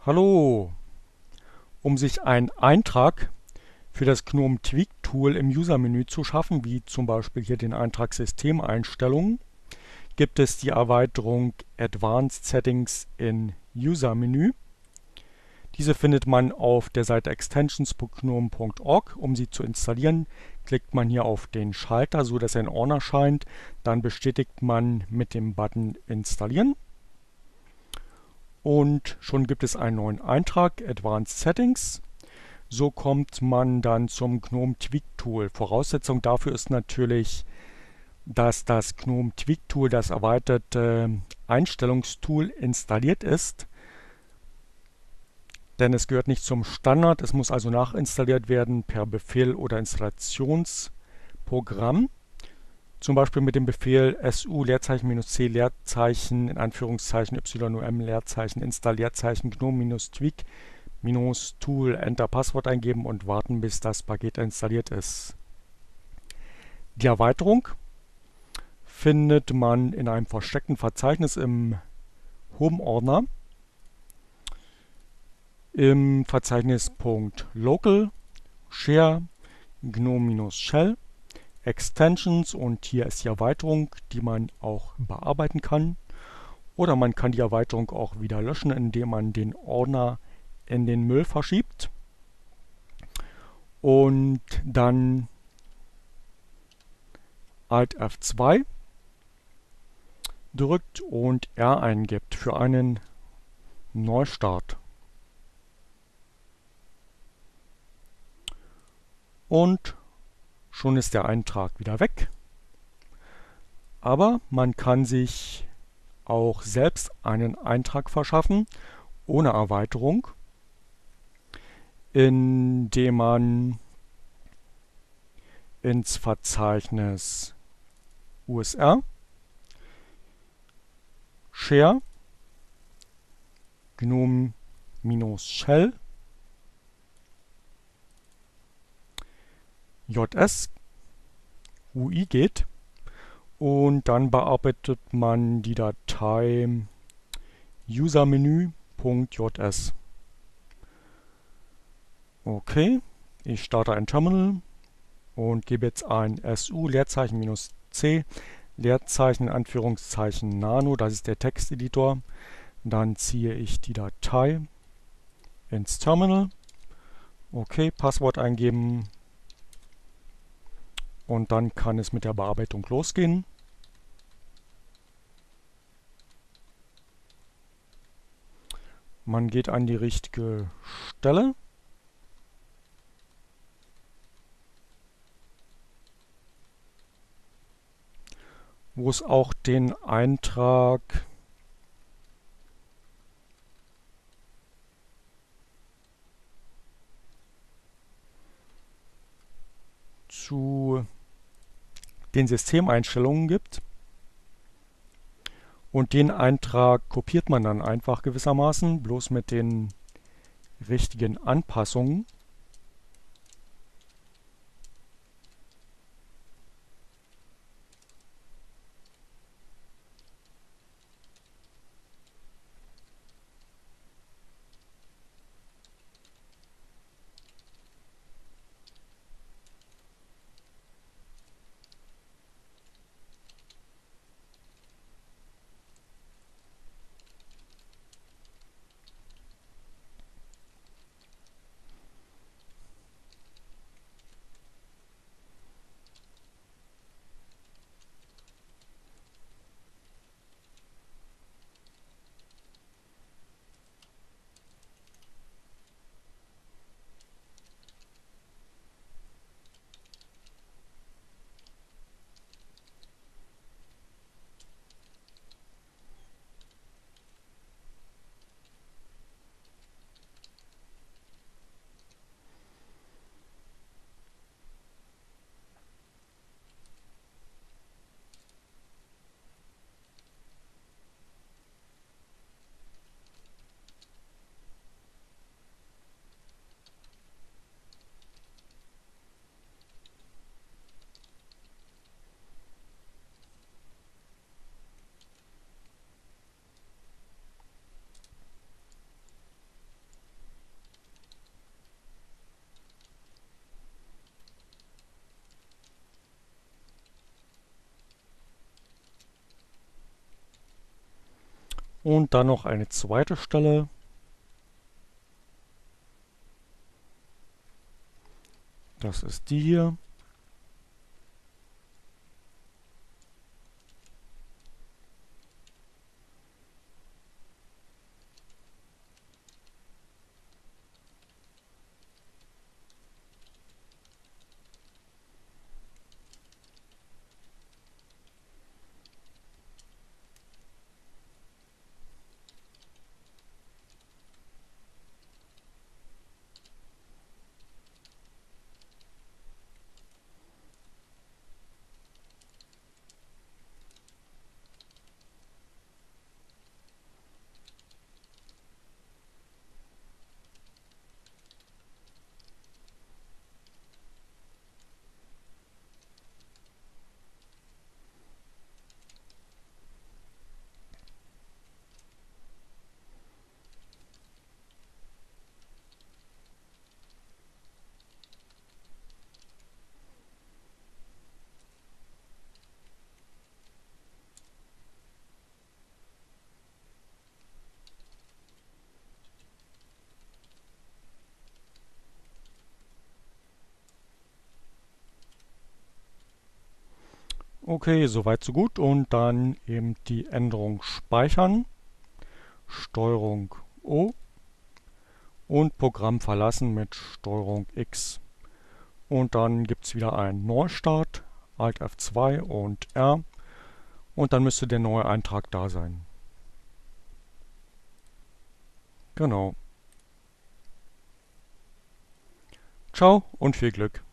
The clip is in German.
Hallo! Um sich einen Eintrag für das GNOME Tweak Tool im User-Menü zu schaffen, wie zum Beispiel hier den Eintrag Systemeinstellungen, gibt es die Erweiterung Advanced Settings in User-Menü. Diese findet man auf der Seite extensions.gnome.org. Um sie zu installieren, klickt man hier auf den Schalter, so dass ein Ordner erscheint. Dann bestätigt man mit dem Button Installieren. Und schon gibt es einen neuen Eintrag, Advanced Settings. So kommt man dann zum GNOME Tweak Tool. Voraussetzung dafür ist natürlich, dass das GNOME Tweak Tool, das erweiterte Einstellungstool, installiert ist. Denn es gehört nicht zum Standard, es muss also nachinstalliert werden per Befehl oder Installationsprogramm. Zum Beispiel mit dem Befehl su -c Leerzeichen in Anführungszeichen YOM Leerzeichen install Leerzeichen GNOME-Tweak Tool, Enter Passwort eingeben und warten, bis das Paket installiert ist. Die Erweiterung findet man in einem versteckten Verzeichnis im Home-Ordner im Verzeichnis .local share gnome-shell Extensions, und hier ist die Erweiterung, die man auch bearbeiten kann. Oder man kann die Erweiterung auch wieder löschen, indem man den Ordner in den Müll verschiebt und dann Alt F2 drückt und R eingibt für einen Neustart. Und schon ist der Eintrag wieder weg. Aber man kann sich auch selbst einen Eintrag verschaffen, ohne Erweiterung, indem man ins Verzeichnis USR share gnome-shell js UI geht und dann bearbeitet man die Datei usermenü.js. Okay, ich starte ein Terminal und gebe jetzt ein su -c Leerzeichen in Anführungszeichen Nano, das ist der Texteditor. Dann ziehe ich die Datei ins Terminal. Okay, Passwort eingeben und dann kann es mit der Bearbeitung losgehen. Man geht an die richtige Stelle. Wo es auch den Eintrag zu den Systemeinstellungen gibt. Und den Eintrag kopiert man dann einfach gewissermaßen, bloß mit den richtigen Anpassungen. Und dann noch eine zweite Stelle. Das ist die hier. Okay, soweit so gut. Und dann eben die Änderung speichern, Steuerung O und Programm verlassen mit Steuerung X. Und dann gibt es wieder einen Neustart, Alt F2 und R. Und dann müsste der neue Eintrag da sein. Genau. Ciao und viel Glück.